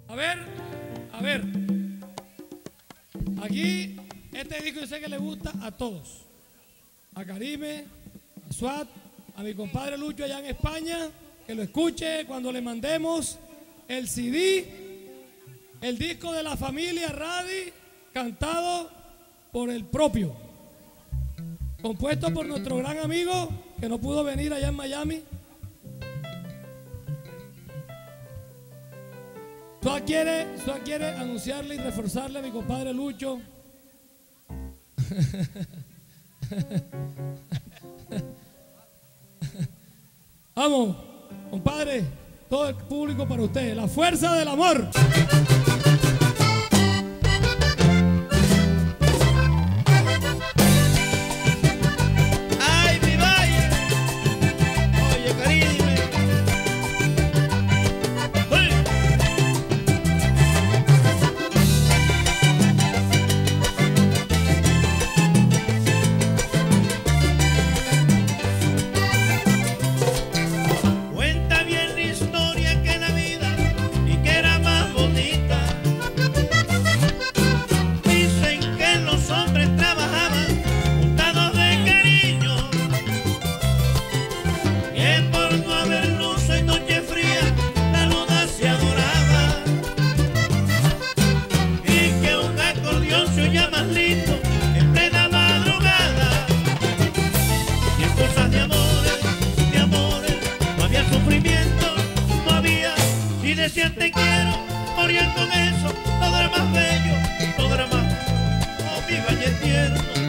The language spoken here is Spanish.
A ver, a ver. Aquí, este disco yo sé que le gusta a todos. A Karime, a Suat, a mi compadre Lucho allá en España, que lo escuche cuando le mandemos el CD, el disco de la familia Radi, cantado por el propio, compuesto por nuestro gran amigo que no pudo venir allá en Miami. Suat quiere anunciarle y reforzarle a mi compadre Lucho vamos, compadre, todo el público para usted, la fuerza del amor. ¡Ay, mi valle! Oye, Karime. ¡Uy! Cuenta bien la historia que la vida y que era más bonita. Dicen que los hombres trabajaban juntados de cariño, que por no haber luz en noche fría la luna se adoraba, y que un acordeón se oía más lindo en plena madrugada. Y en cosas de amores, no había sufrimiento, no había, si decían te quiero, morían con eso, todo era más bello, todo era más, oh mi valle tierno.